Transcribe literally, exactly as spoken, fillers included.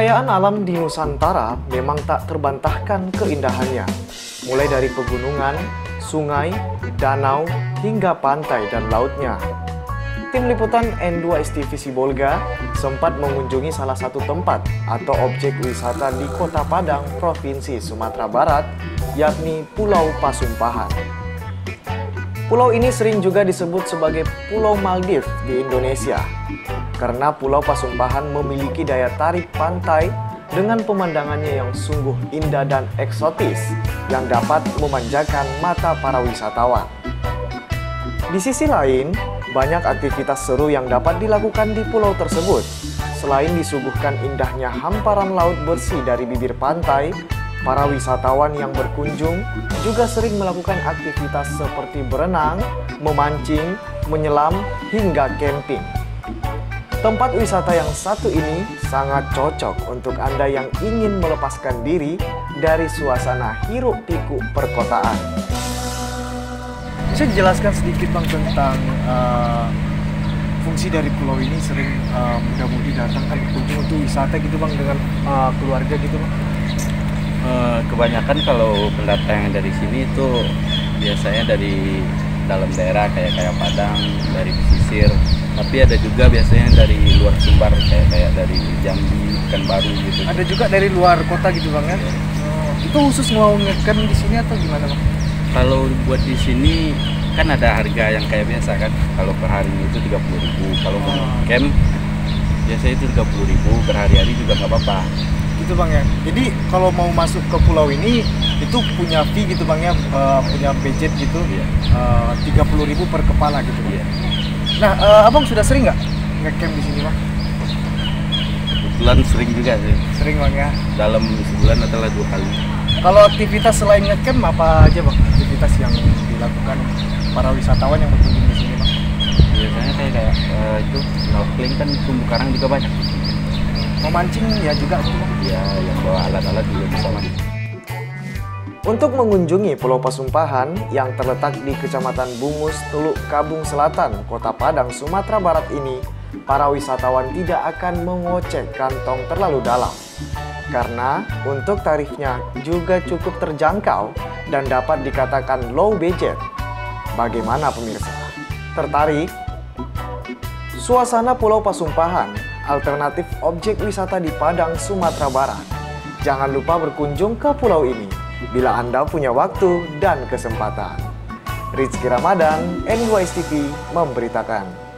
Kekayaan alam di Nusantara memang tak terbantahkan keindahannya. Mulai dari pegunungan, sungai, danau, hingga pantai dan lautnya. Tim liputan N dua S T V Sibolga sempat mengunjungi salah satu tempat atau objek wisata di Kota Padang, Provinsi Sumatera Barat, yakni Pulau Pasumpahan. Pulau ini sering juga disebut sebagai Pulau Maldives di Indonesia, karena Pulau Pasumpahan memiliki daya tarik pantai dengan pemandangannya yang sungguh indah dan eksotis yang dapat memanjakan mata para wisatawan. Di sisi lain, banyak aktivitas seru yang dapat dilakukan di pulau tersebut. Selain disuguhkan indahnya hamparan laut bersih dari bibir pantai, para wisatawan yang berkunjung juga sering melakukan aktivitas seperti berenang, memancing, menyelam, hingga camping. Tempat wisata yang satu ini sangat cocok untuk Anda yang ingin melepaskan diri dari suasana hiruk-pikuk perkotaan. Bisa dijelaskan sedikit Bang tentang uh, fungsi dari pulau ini sering uh, muda-mudi datang kan berkunjung untuk wisata gitu Bang dengan uh, keluarga gitu Bang? Uh, kebanyakan kalau pendatang yang dari sini itu biasanya dari dalam daerah kayak kayak Padang, dari pesisir, tapi ada juga biasanya dari luar Sumbar kayak kayak dari Jambi, Pekanbaru gitu. Ada juga dari luar kota gitu Bang ya? Yeah. Oh, itu khusus mau ngecamp di sini atau gimana Bang? Kalau buat di sini kan ada harga yang kayak biasa kan. Kalau per hari itu tiga puluh ribu. Kalau mau oh. camp biasanya itu tiga puluh ribu, berhari-hari juga nggak apa-apa. Gitu Bang ya. Jadi kalau mau masuk ke pulau ini itu punya fee gitu Bang ya, uh, punya budget gitu. Iya. uh, tiga puluh ribu per kepala gitu Bang. Iya. Nah, uh, Abang sudah sering nggak nge-camp di sini Bang? Kebetulan sering juga sih. Sering Bang ya. Dalam sebulan adalah dua kali. Kalau aktivitas selain nge-camp apa aja Bang? Aktivitas yang dilakukan para wisatawan yang berkunjung di sini Bang? Biasanya kayak kayak uh, itu snorkeling kan terumbu karang juga banyak. Memancing ya juga gitu Bang? Ya, yang bawa alat-alat juga bisa mancing. Untuk mengunjungi Pulau Pasumpahan yang terletak di Kecamatan Bungus, Teluk Kabung Selatan, Kota Padang, Sumatera Barat ini, para wisatawan tidak akan mengocek kantong terlalu dalam. Karena untuk tarifnya juga cukup terjangkau dan dapat dikatakan low budget. Bagaimana pemirsa? Tertarik? Suasana Pulau Pasumpahan, alternatif objek wisata di Padang, Sumatera Barat. Jangan lupa berkunjung ke pulau ini bila Anda punya waktu dan kesempatan. Rizky Ramadan, N dua S T V memberitakan.